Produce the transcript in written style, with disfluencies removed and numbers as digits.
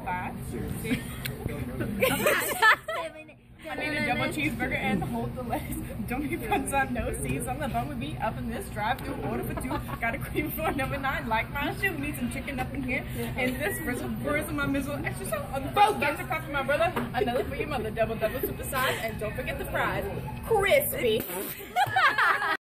5. See? I need a double cheeseburger and hold the lettuce. Don't be fronts on no C's on the bun with me up in this drive-through. Order for 2. Got a cream for number 9. Like my shoe. Need some chicken up in here. And this first my miserable extra sauce on the first extra cup for my brother. Another for your mother. Double super size. And don't forget the fries. Crispy.